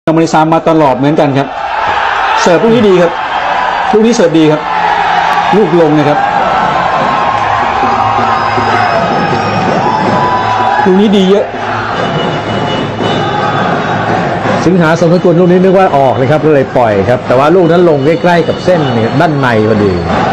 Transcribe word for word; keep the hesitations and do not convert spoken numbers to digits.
อเมริกามาตลอดเหมือนกันครับเสิร์ฟลูกนี้ดีครับลูกนี้เสิร์ฟดีครับลูกลงนะครับลูกนี้ดีเยอะสิงหาสมทกุลลูกนี้นึกว่าออกเลยครับก็เลยปล่อยครับแต่ว่าลูกนั้นลงใกล้ๆกับเส้นด้านในพอดี